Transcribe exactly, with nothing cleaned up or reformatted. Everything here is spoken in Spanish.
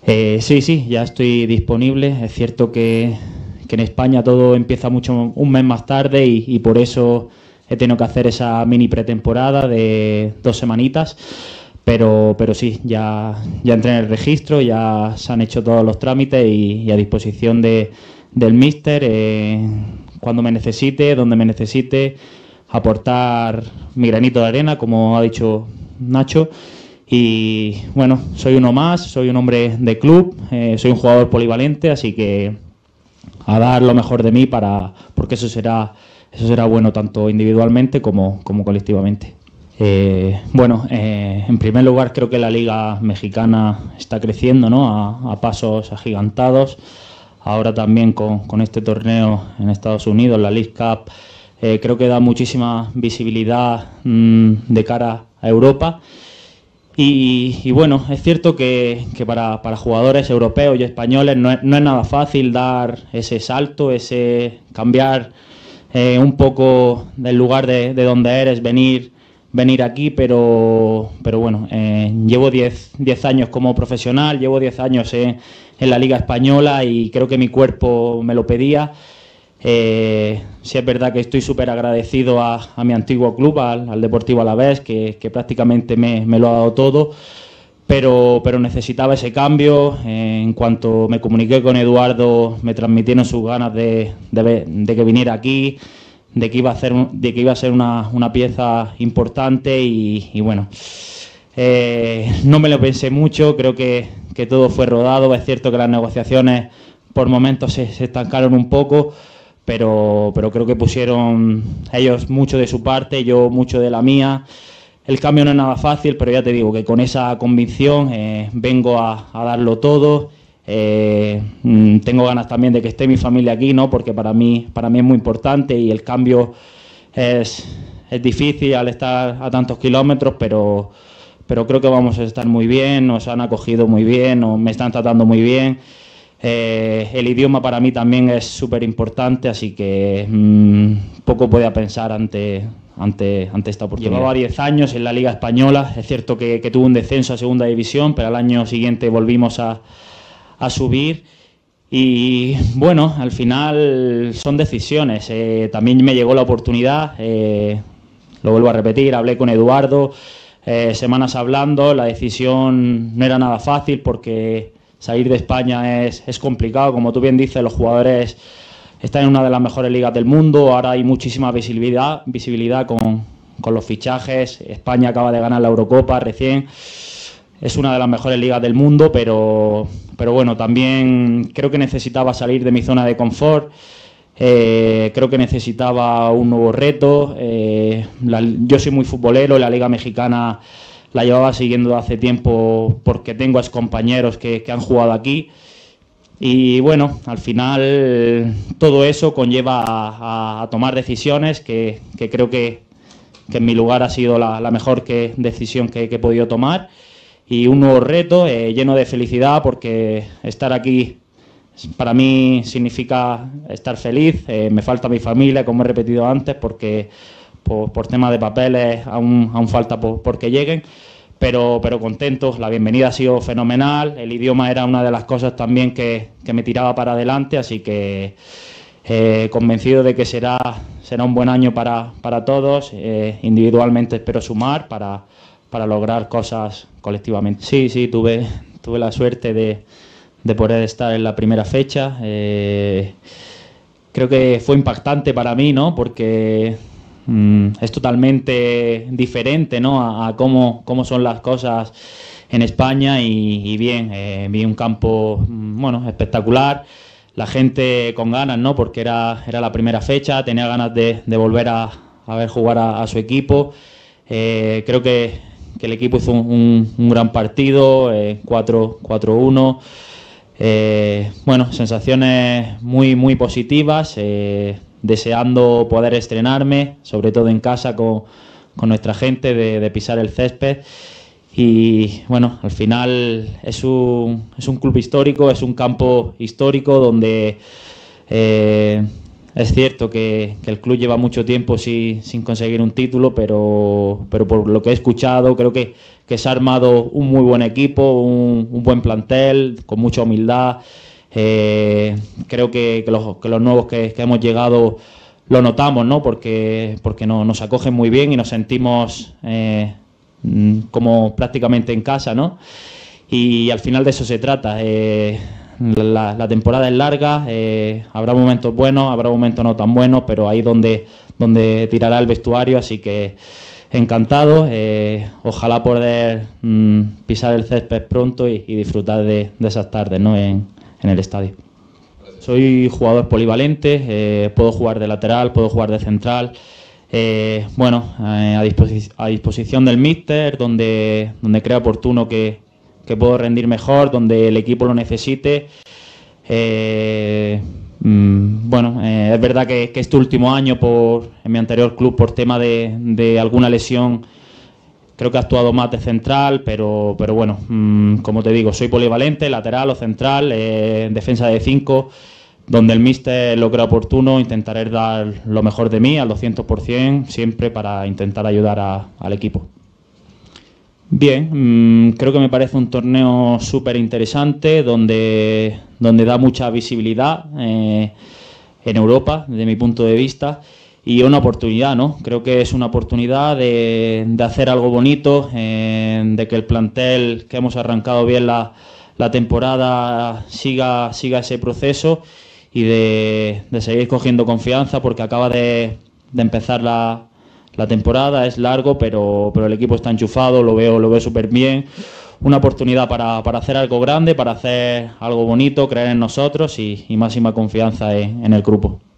Eh, sí, sí, ya estoy disponible. Es cierto que, que en España todo empieza mucho un mes más tarde y, y por eso he tenido que hacer esa mini pretemporada de dos semanitas. Pero, pero sí, ya, ya entré en el registro, ya se han hecho todos los trámites y, y a disposición de, del míster, eh, cuando me necesite, donde me necesite, aportar mi granito de arena, como ha dicho Nacho. Y bueno, soy uno más, soy un hombre de club, eh, soy un jugador polivalente, así que a dar lo mejor de mí para, porque eso será, eso será bueno tanto individualmente como, como colectivamente. Eh, bueno, eh, en primer lugar creo que la liga mexicana está creciendo, ¿no? a, a pasos agigantados. Ahora también con, con este torneo en Estados Unidos, la League Cup, eh, creo que da muchísima visibilidad mmm, de cara a Europa. Y, y bueno, es cierto que, que para, para jugadores europeos y españoles no es, no es nada fácil dar ese salto, ese cambiar eh, un poco del lugar de, de donde eres, venir venir aquí, pero, pero bueno, eh, llevo diez años como profesional, llevo diez años en, en la Liga Española y creo que mi cuerpo me lo pedía. Eh, sí es verdad que estoy súper agradecido a, a mi antiguo club, al, al Deportivo Alavés, que, que prácticamente me, me lo ha dado todo, pero, pero necesitaba ese cambio. Eh, en cuanto me comuniqué con Eduardo, me transmitieron sus ganas de, de, de que viniera aquí, de que iba a, hacer, de que iba a ser una, una pieza importante y, y bueno, eh, no me lo pensé mucho, creo que, que todo fue rodado. Es cierto que las negociaciones por momentos se, se estancaron un poco, pero, pero creo que pusieron ellos mucho de su parte, yo mucho de la mía. El cambio no es nada fácil, pero ya te digo que con esa convicción eh, vengo a, a darlo todo. Eh, tengo ganas también de que esté mi familia aquí, ¿no? Porque para mí, para mí es muy importante y el cambio es, es difícil al estar a tantos kilómetros, pero, pero creo que vamos a estar muy bien, nos han acogido muy bien, nos, me están tratando muy bien. Eh, el idioma para mí también es súper importante, así que mmm, poco podía pensar ante, ante, ante esta oportunidad. Llevaba diez años en la Liga Española, es cierto que, que tuve un descenso a Segunda División, pero al año siguiente volvimos a a subir y bueno, al final son decisiones. Eh, también me llegó la oportunidad, eh, lo vuelvo a repetir, hablé con Eduardo, eh, semanas hablando, la decisión no era nada fácil porque salir de España es, es complicado, como tú bien dices, los jugadores están en una de las mejores ligas del mundo, ahora hay muchísima visibilidad, visibilidad con, con los fichajes. España acaba de ganar la Eurocopa recién. Es una de las mejores ligas del mundo, pero, pero bueno, también creo que necesitaba salir de mi zona de confort, eh, creo que necesitaba un nuevo reto. Eh, la, yo soy muy futbolero, la Liga Mexicana la llevaba siguiendo hace tiempo porque tengo excompañeros que, que han jugado aquí. Y bueno, al final todo eso conlleva a, a, a tomar decisiones que, que creo que, que en mi lugar ha sido la, la mejor que, decisión que, que he podido tomar. Y un nuevo reto eh, lleno de felicidad, porque estar aquí para mí significa estar feliz. Eh, me falta mi familia, como he repetido antes, porque por, por temas de papeles aún, aún falta por, por que lleguen, pero, pero contentos. La bienvenida ha sido fenomenal, el idioma era una de las cosas también que, que me tiraba para adelante, así que eh, convencido de que será, será un buen año para, para todos. Eh, individualmente espero sumar para para lograr cosas colectivamente. Sí, sí, tuve, tuve la suerte de, de poder estar en la primera fecha. Eh, creo que fue impactante para mí, ¿no? Porque mmm, es totalmente diferente, ¿no? A, a cómo, cómo son las cosas en España y, y bien, eh, vi un campo, bueno, espectacular. La gente con ganas, ¿no? Porque era, era la primera fecha, tenía ganas de, de volver a, a ver jugar a, a su equipo. Eh, creo que que el equipo hizo un, un, un gran partido, eh, cuatro uno. Eh, bueno, sensaciones muy, muy positivas, eh, deseando poder estrenarme, sobre todo en casa con, con nuestra gente, de, de pisar el césped. Y bueno, al final es un, es un club histórico, es un campo histórico donde eh, es cierto que, que el club lleva mucho tiempo sin, sin conseguir un título, pero, pero por lo que he escuchado creo que, que se ha armado un muy buen equipo, un, un buen plantel, con mucha humildad. Eh, creo que, que, los, que los nuevos que, que hemos llegado lo notamos, ¿no? Porque, porque no, nos acogen muy bien y nos sentimos eh, como prácticamente en casa, ¿no? Y al final de eso se trata. Eh, la, la temporada es larga, eh, habrá momentos buenos, habrá momentos no tan buenos, pero ahí donde, donde tirará el vestuario, así que encantado. Eh, ojalá poder mm, pisar el césped pronto y, y disfrutar de, de esas tardes, ¿no? en, en el estadio. Soy jugador polivalente, eh, puedo jugar de lateral, puedo jugar de central. Eh, bueno, eh, a, disposi a disposición del míster, donde, donde crea oportuno que, que puedo rendir mejor, donde el equipo lo necesite. Eh, mmm, bueno, eh, es verdad que, que este último año, por, en mi anterior club, por tema de, de alguna lesión, creo que ha actuado más de central, pero, pero bueno, mmm, como te digo, soy polivalente, lateral o central, eh, defensa de cinco. Donde el míster lo crea oportuno, intentaré dar lo mejor de mí al doscientos por cien, siempre para intentar ayudar a, al equipo. Bien, mmm, creo que me parece un torneo súper interesante, donde, donde da mucha visibilidad eh, en Europa, desde mi punto de vista, y una oportunidad, ¿no? Creo que es una oportunidad de, de hacer algo bonito, eh, de que el plantel, que hemos arrancado bien la, la temporada, siga, siga ese proceso, y de, de seguir cogiendo confianza, porque acaba de, de empezar la, la temporada, es largo, pero, pero el equipo está enchufado, lo veo, lo veo súper bien. Una oportunidad para, para hacer algo grande, para hacer algo bonito, creer en nosotros y, y máxima confianza en, en el grupo.